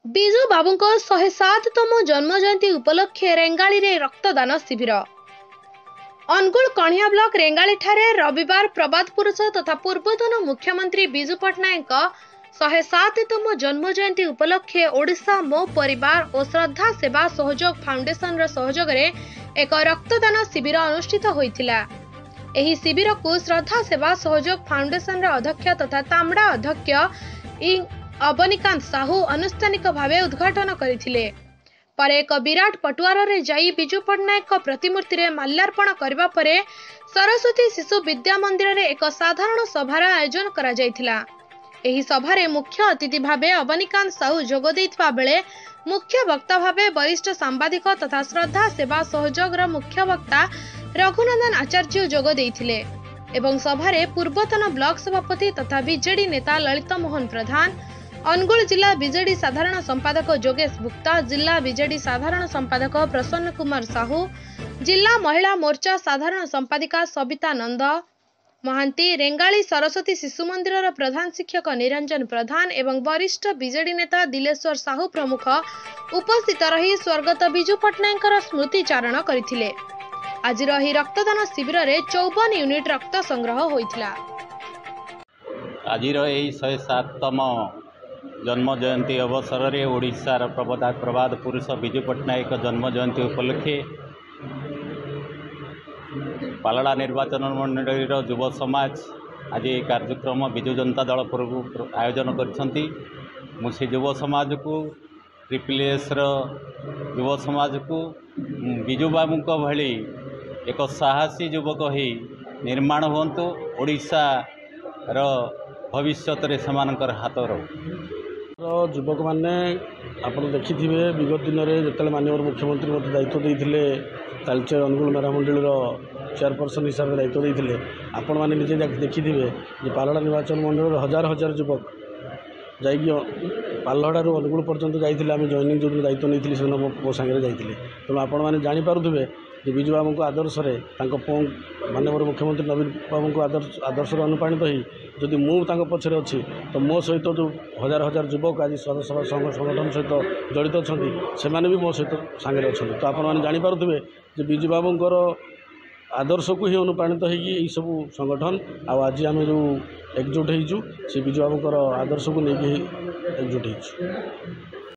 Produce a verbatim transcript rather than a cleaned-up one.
ବିଜୁ ବାବୁଙ୍କ ଶହେ ସାତତମ ଜନ୍ମ ଜୟନ୍ତୀ ଉପଲକ୍ଷେ ରେଙ୍ଗାଳିରେ ରକ୍ତଦାନ ଶିବିର। ଅନୁଗୁଳ କଣିହାଁ ବ୍ଲକ ରେଙ୍ଗାଳିଠାରେ ରବିବାର ପ୍ରବାଦ ପୁରୁଷ ତଥା ପୂର୍ବତନ ମୁଖ୍ୟମନ୍ତ୍ରୀ ବିଜୁ ପଟ୍ଟନାୟକଙ୍କ ଶହେ ସାତତମ ଜନ୍ମ ଜୟନ୍ତୀ ଉପଲକ୍ଷେ ଓଡ଼ିଶା ମୋ ପରିବାର ଓ ଶ୍ରଦ୍ଧା ସେବା ସହଯୋଗ ଫାଉଣ୍ଡେସନର ସହଯୋଗରେ ଏକ ରକ୍ତଦାନ ଶିବିର ଅନୁଷ୍ଠିତ ହୋଇଥିଲା। ଏହି ଶିବିରକୁ ଶ୍ରଦ୍ଧା ସେବା ସହଯୋଗ ଫାଉଣ୍ଡେସନର ଅଧ୍ୟକ୍ଷ ତଥା ତାମ୍ଡ଼ା ଅଧ୍ୟକ୍ଷ ଇ ଅବନୀକାନ୍ତ ସାହୁ ଆନୁଷ୍ଠାନିକ ଭାବେ ଉଦ୍ଘାଟନ କରିଥିଲେ। ପରେ ଏକ ବିରାଟ ପଟୁଆରରେ ଯାଇ ବିଜୁ ପଟ୍ଟନାୟକଙ୍କ ପ୍ରତିମୂର୍ତ୍ତିରେ ମାଲ୍ୟାର୍ପଣ କରିବା ପରେ ସରସ୍ୱତୀ ଶିଶୁ ବିଦ୍ୟା ମନ୍ଦିରରେ ଏକ ସାଧାରଣ ସଭାର ଆୟୋଜନ କରାଯାଇଥିଲା। ଏହି ସଭାରେ ମୁଖ୍ୟ ଅତିଥି ଭାବେ ଅବନୀକାନ୍ତ ସାହୁ ଯୋଗ ଦେଇଥିବା ବେଳେ ମୁଖ୍ୟ ବକ୍ତା ଭାବେ ବରିଷ୍ଠ ସାମ୍ବାଦିକ ତଥା ଶ୍ରଦ୍ଧା ସେବା ସହଯୋଗର ମୁଖ୍ୟ ବକ୍ତା ରଘୁନନ୍ଦନ ଆଚାର୍ଯ୍ୟ ଯୋଗ ଦେଇଥିଲେ ଏବଂ ସଭାରେ ପୂର୍ବତନ ବ୍ଲକ ସଭାପତି ତଥା ବିଜେଡି ନେତା ଲଳିତ ମୋହନ ପ୍ରଧାନ, ଅନୁଗୁଳ ଜିଲ୍ଲା ବିଜେଡି ସାଧାରଣ ସମ୍ପାଦକ ଯୋଗେଶ ଭୁକ୍ତା, ଜିଲ୍ଲା ବିଜେଡି ସାଧାରଣ ସମ୍ପାଦକ ପ୍ରସନ୍ନ କୁମାର ସାହୁ, ଜିଲ୍ଲା ମହିଳା ମୋର୍ଚ୍ଚା ସାଧାରଣ ସମ୍ପାଦିକା ସବିତା ନନ୍ଦ ମହାନ୍ତି, ରେଙ୍ଗାଳି ସରସ୍ୱତୀ ଶିଶୁ ମନ୍ଦିରର ପ୍ରଧାନ ଶିକ୍ଷକ ନିରଞ୍ଜନ ପ୍ରଧାନ ଏବଂ ବରିଷ୍ଠ ବିଜେଡି ନେତା ଦିଲେଶ୍ୱର ସାହୁ ପ୍ରମୁଖ ଉପସ୍ଥିତ ରହି ସ୍ୱର୍ଗତ ବିଜୁ ପଟ୍ଟନାୟକଙ୍କର ସ୍ମୃତିଚାରଣ କରିଥିଲେ। ଆଜିର ଏହି ରକ୍ତଦାନ ଶିବିରରେ ଚଉବନ ୟୁନିଟ୍ ରକ୍ତ ସଂଗ୍ରହ ହୋଇଥିଲା। ଆଜିର ଏହି ଶହେ ସାତତମ ଜନ୍ମ ଜୟନ୍ତୀ ଅବସରରେ ଓଡ଼ିଶାର ପ୍ରବାଦ ପ୍ରବାଦ ପୁରୁଷ ବିଜୁ ପଟ୍ଟନାୟକ ଜନ୍ମ ଜୟନ୍ତୀ ଉପଲକ୍ଷେ ପାଲଡ଼ା ନିର୍ବାଚନ ମଣ୍ଡଳୀର ଯୁବ ସମାଜ ଆଜି ଏହି କାର୍ଯ୍ୟକ୍ରମ ବିଜୁ ଜନତା ଦଳ ପରକୁ ଆୟୋଜନ କରିଛନ୍ତି। ମୁଁ ସେ ଯୁବ ସମାଜକୁ ଟ୍ରିପଲ୍ ଏସ୍ର ଯୁବ ସମାଜକୁ ବିଜୁ ବାବୁଙ୍କ ଭଳି ଏକ ସାହସୀ ଯୁବକ ହୋଇ ନିର୍ମାଣ ହୁଅନ୍ତୁ, ଓଡ଼ିଶାର ଭବିଷ୍ୟତରେ ସେମାନଙ୍କର ହାତ ରହୁ। ଯୁବକ ମାନେ ଆପଣ ଦେଖିଥିବେ ବିଗତ ଦିନରେ ଯେତେବେଳେ ମାନ୍ୟବର ମୁଖ୍ୟମନ୍ତ୍ରୀ ମୋତେ ଦାୟିତ୍ୱ ଦେଇଥିଲେ ତାଳଚେର ଅନୁଗୁଳ ମେରାମଣ୍ଡଳୀର ଚେୟାରପର୍ସନ ହିସାବରେ ଦାୟିତ୍ୱ ଦେଇଥିଲେ, ଆପଣମାନେ ନିଜେ ଦେଖିଥିବେ ଯେ ପାଲଡ଼ା ନିର୍ବାଚନ ମଣ୍ଡଳୀର ହଜାର ହଜାର ଯୁବକ ଯାଇକି ପାଲହଡ଼ାରୁ ଅନୁଗୁଳ ପର୍ଯ୍ୟନ୍ତ ଯାଇଥିଲେ। ଆମେ ଜଏନିଂ ଯେଉଁଦିନ ଦାୟିତ୍ୱ ନେଇଥିଲି ସେଦିନ ମୋ ସାଙ୍ଗରେ ଯାଇଥିଲେ। ତେଣୁ ଆପଣମାନେ ଜାଣିପାରୁଥିବେ ଯେ ବିଜୁ ବାବୁଙ୍କ ଆଦର୍ଶରେ ତାଙ୍କ ପୁଅ ମାନ୍ୟବର ମୁଖ୍ୟମନ୍ତ୍ରୀ ନବୀନ ବାବୁଙ୍କ ଆଦର୍ଶ ଆଦର୍ଶରେ ଅନୁପ୍ରାଣିତ ହୋଇ ଯଦି ମୁଁ ତାଙ୍କ ପଛରେ ଅଛି ତ ମୋ ସହିତ ଯେଉଁ ହଜାର ହଜାର ଯୁବକ ଆଜି ସଦସ୍ୟ ସଂଘ ସଂଗଠନ ସହିତ ଜଡ଼ିତ ଅଛନ୍ତି ସେମାନେ ବି ମୋ ସହିତ ସାଙ୍ଗରେ ଅଛନ୍ତି। ତ ଆପଣମାନେ ଜାଣିପାରୁଥିବେ ଯେ ବିଜୁ ବାବୁଙ୍କର ଆଦର୍ଶକୁ ହିଁ ଅନୁପ୍ରାଣିତ ହୋଇକି ଏହିସବୁ ସଂଗଠନ ଆଉ ଆଜି ଆମେ ଯେଉଁ ଏକଜୁଟ ହେଇଛୁ ସେ ବିଜୁ ବାବୁଙ୍କର ଆଦର୍ଶକୁ ନେଇକି ଏକଜୁଟ ହେଇଛୁ।